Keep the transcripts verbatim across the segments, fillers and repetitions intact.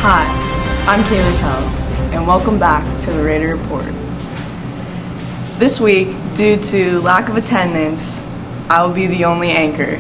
Hi, I'm Kaylee Pell, and welcome back to the Raider Report. This week, due to lack of attendance, I will be the only anchor.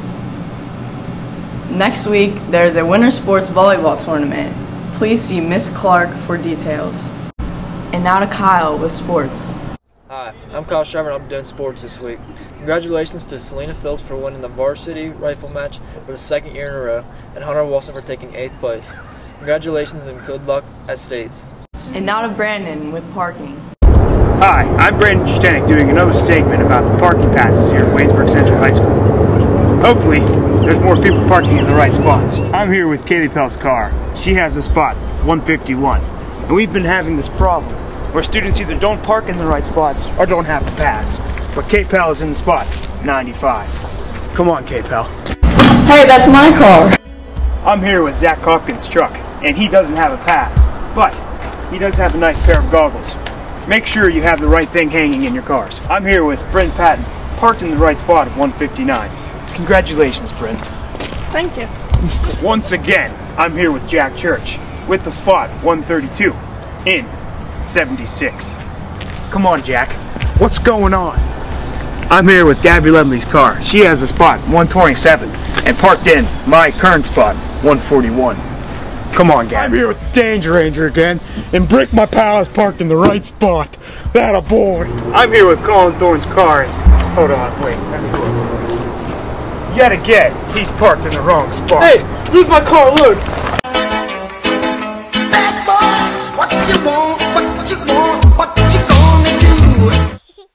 Next week, there is a winter sports volleyball tournament. Please see Miss Clark for details. And now to Kyle with sports. Hi, I'm Kyle Shriver and I'm doing sports this week. Congratulations to Selena Phillips for winning the varsity rifle match for the second year in a row, and Hunter Wilson for taking eighth place. Congratulations and good luck at States. And now to Brandon with parking. Hi, I'm Brandon Stanek doing another segment about the parking passes here at Waynesburg Central High School. Hopefully, there's more people parking in the right spots. I'm here with Kaylee Pell's car. She has the spot one fifty-one, and we've been having this problem where students either don't park in the right spots or don't have to pass. But Kay Pell is in the spot ninety-five. Come on, Kay Pell. Hey, that's my car. I'm here with Zach Hopkins' truck, and he doesn't have a pass, but he does have a nice pair of goggles. Make sure you have the right thing hanging in your cars. I'm here with Brent Patton, parked in the right spot at one fifty-nine. Congratulations, Brent. Thank you. Once again, I'm here with Jack Church, with the spot one thirty-two, in seventy-six. Come on, Jack. What's going on? I'm here with Gabby Ledley's car. She has a spot one twenty-seven, and parked in my current spot one forty-one. Come on, Gabby. I'm here with the Danger Ranger again, and Brick, my pal, is parked in the right spot. That a boy. I'm here with Colin Thorne's car. And, hold on, wait. Let me look. Yet again, he's parked in the wrong spot. Hey, leave my car, look. Bad boys, what you want, what you want, what you gonna do?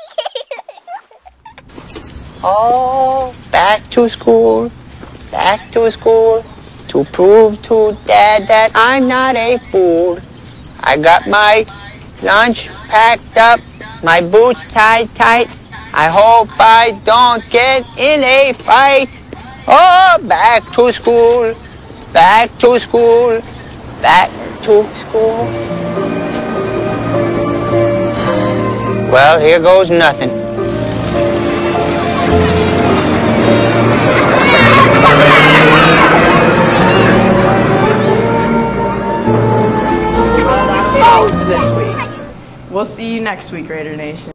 Oh, back to school, back to school, to prove to Dad that I'm not a fool. I got my lunch packed up, my boots tied tight. I hope I don't get in a fight. Oh, back to school, back to school, back to school. Well, here goes nothing. This week. We'll see you next week, Raider Nation.